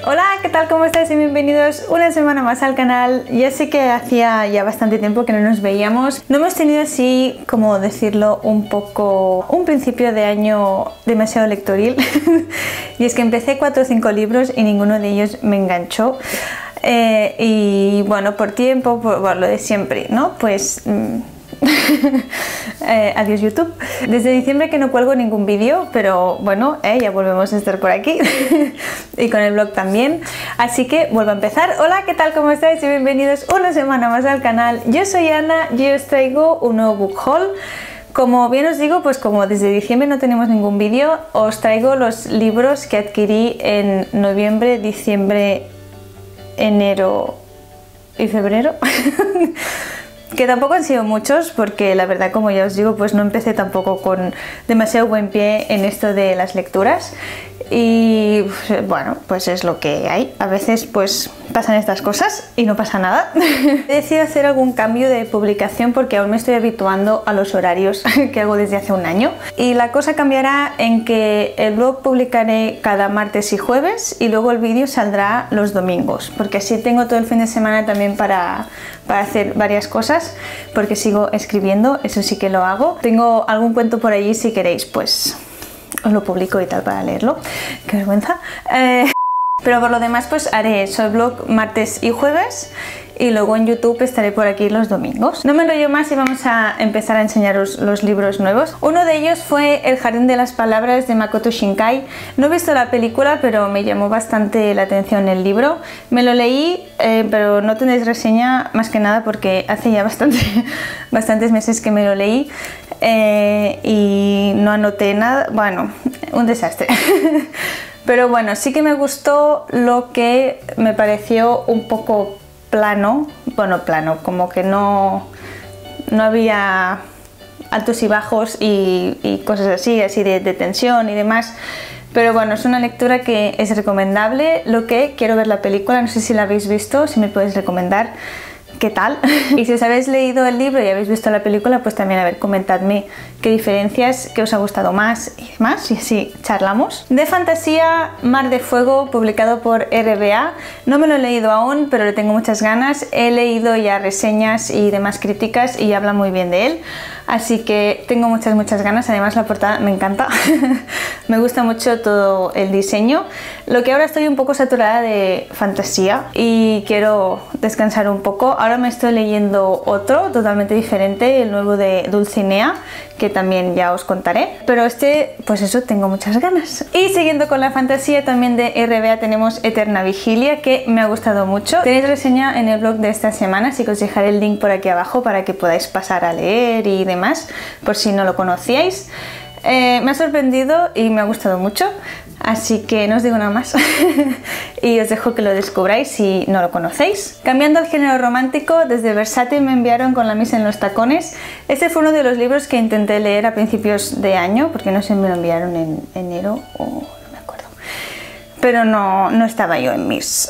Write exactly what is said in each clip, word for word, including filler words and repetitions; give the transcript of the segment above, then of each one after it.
Hola, ¿qué tal? ¿Cómo estáis? Y bienvenidos una semana más al canal. Ya sé que hacía ya bastante tiempo que no nos veíamos. No hemos tenido así, como decirlo, un poco... un principio de año demasiado lectoril. Y es que empecé cuatro o cinco libros y ninguno de ellos me enganchó. Eh, y bueno, por tiempo, por, por lo de siempre, ¿no? Pues... Mmm, eh, adiós YouTube. Desde diciembre que no cuelgo ningún vídeo, pero bueno, eh, ya volvemos a estar por aquí y con el blog también, así que vuelvo a empezar. Hola, ¿qué tal? ¿Cómo estáis? Y bienvenidos una semana más al canal. Yo soy Ana y os traigo un nuevo book haul. Como bien os digo, pues como desde diciembre no tenemos ningún vídeo, os traigo los libros que adquirí en noviembre, diciembre, enero y febrero. Que tampoco han sido muchos, porque la verdad, como ya os digo, pues no empecé tampoco con demasiado buen pie en esto de las lecturas. Y bueno, pues es lo que hay. A veces pues pasan estas cosas y no pasa nada. He decidido hacer algún cambio de publicación porque aún me estoy habituando a los horarios que hago desde hace un año. Y la cosa cambiará en que el blog publicaré cada martes y jueves y luego el vídeo saldrá los domingos, porque así tengo todo el fin de semana también para, para hacer varias cosas, porque sigo escribiendo, eso sí que lo hago. Tengo algún cuento por allí, si queréis pues os lo publico y tal para leerlo. Qué vergüenza. Eh, pero por lo demás pues haré eso, el blog martes y jueves, y luego en YouTube estaré por aquí los domingos. No me enrollo más y vamos a empezar a enseñaros los libros nuevos. Uno de ellos fue El jardín de las palabras de Makoto Shinkai. No he visto la película, pero me llamó bastante la atención el libro. Me lo leí, eh, pero no tendréis reseña más que nada porque hace ya bastante, bastantes meses que me lo leí. Eh, y no anoté nada, bueno, un desastre. Pero bueno, sí que me gustó. Lo que me pareció un poco plano, bueno, plano, como que no, no había altos y bajos y, y cosas así, así de, de tensión y demás. Pero bueno, es una lectura que es recomendable. Lo que quiero ver la película, no sé si la habéis visto, si me podéis recomendar qué tal. Y si os habéis leído el libro y habéis visto la película, pues también, a ver, comentadme qué diferencias, qué os ha gustado más y demás, y así charlamos. De fantasía, Mar de Fuego, publicado por R B A. No me lo he leído aún, pero le tengo muchas ganas. He leído ya reseñas y demás críticas y habla muy bien de él, así que tengo muchas muchas ganas. Además la portada me encanta. Me gusta mucho todo el diseño. Lo que ahora estoy un poco saturada de fantasía y quiero descansar un poco. Ahora me estoy leyendo otro totalmente diferente, el nuevo de Dulcinea, que también ya os contaré, pero este, pues eso, tengo muchas ganas. Y siguiendo con la fantasía, también de R B A tenemos Eterna Vigilia, que me ha gustado mucho. Tenéis reseña en el blog de esta semana, así que os dejaré el link por aquí abajo para que podáis pasar a leer y demás, por si no lo conocíais. Eh, me ha sorprendido y me ha gustado mucho, así que no os digo nada más y os dejo que lo descubráis si no lo conocéis. Cambiando al género romántico, desde Versátil me enviaron Con la misa en los tacones. Este fue uno de los libros que intenté leer a principios de año, porque no sé, me lo enviaron en enero o no me acuerdo, pero no, no estaba yo en mis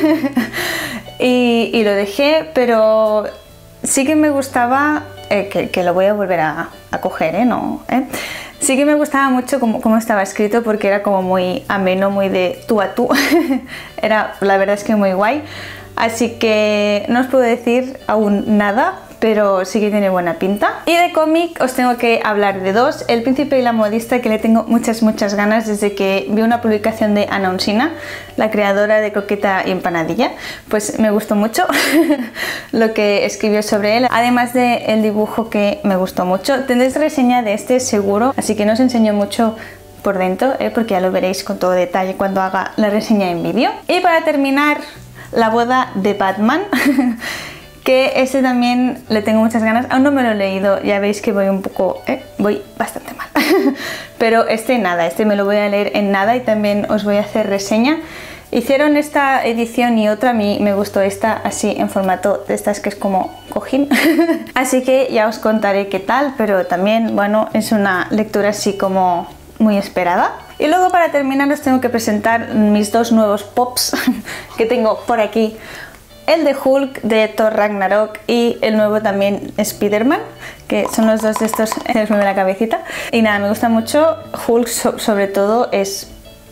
y, y lo dejé, pero sí que me gustaba, eh, que, que lo voy a volver a, a coger, ¿eh? No, ¿eh? Sí que me gustaba mucho cómo, cómo estaba escrito, porque era como muy ameno, muy de tú a tú. Era, la verdad es que muy guay. Así que no os puedo decir aún nada, pero sí que tiene buena pinta. Y de cómic os tengo que hablar de dos. El príncipe y la modista, que le tengo muchas muchas ganas desde que vi una publicación de Ana Unsina, la creadora de Croqueta y Empanadilla. Pues me gustó mucho lo que escribió sobre él, además del dibujo, que me gustó mucho. Tendréis reseña de este seguro, así que no os enseño mucho por dentro, ¿eh? Porque ya lo veréis con todo detalle cuando haga la reseña en vídeo. Y para terminar, La boda de Batman, que este también le tengo muchas ganas. Aún no me lo he leído, ya veis que voy un poco, eh, voy bastante mal. Pero este nada, este me lo voy a leer en nada y también os voy a hacer reseña. Hicieron esta edición y otra, a mí me gustó esta así en formato de estas que es como cojín. Así que ya os contaré qué tal, pero también, bueno, es una lectura así como muy esperada. Y luego, para terminar, os tengo que presentar mis dos nuevos pops que tengo por aquí. El de Hulk de Thor Ragnarok y el nuevo también Spider-Man, que son los dos de estos, se me mueve la cabecita. Y nada, me gusta mucho. Hulk so sobre todo es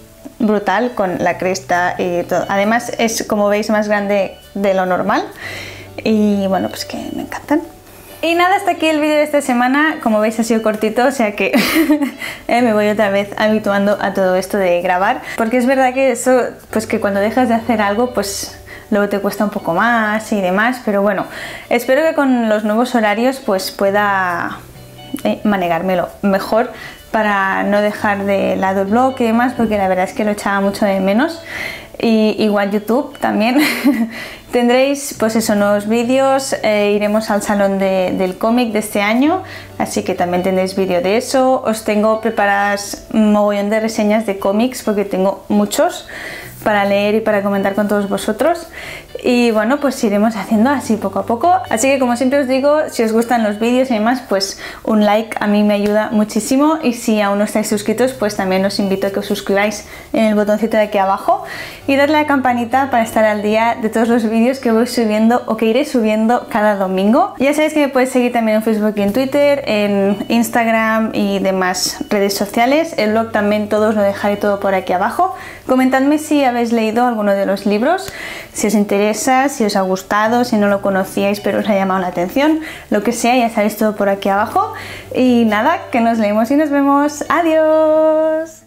brutal con la cresta y todo. Además es, como veis, más grande de lo normal y bueno, pues que me encantan. Y nada, hasta aquí el vídeo de esta semana. Como veis ha sido cortito, o sea que eh, me voy otra vez habituando a todo esto de grabar, porque es verdad que eso, pues que cuando dejas de hacer algo, pues luego te cuesta un poco más y demás, pero bueno, espero que con los nuevos horarios pues pueda eh, manejármelo mejor para no dejar de lado el blog y demás, porque la verdad es que lo echaba mucho de menos. Y igual YouTube también. Tendréis pues eso, nuevos vídeos, eh, iremos al salón de, del cómic de este año, así que también tendréis vídeo de eso. Os tengo preparadas un mogollón de reseñas de cómics porque tengo muchos para leer y para comentar con todos vosotros, y bueno, pues iremos haciendo así poco a poco. Así que como siempre os digo, si os gustan los vídeos y demás, pues un like a mí me ayuda muchísimo, y si aún no estáis suscritos, pues también os invito a que os suscribáis en el botoncito de aquí abajo y darle a la campanita para estar al día de todos los vídeos que voy subiendo o que iré subiendo cada domingo. Ya sabéis que me podéis seguir también en Facebook y en Twitter, en Instagram y demás redes sociales. El blog también, todos lo dejaré todo por aquí abajo. Comentadme si habéis leído alguno de los libros, si os interesa, si os ha gustado, si no lo conocíais pero os ha llamado la atención, lo que sea, ya sabéis todo por aquí abajo. Y nada, que nos leemos y nos vemos. ¡Adiós!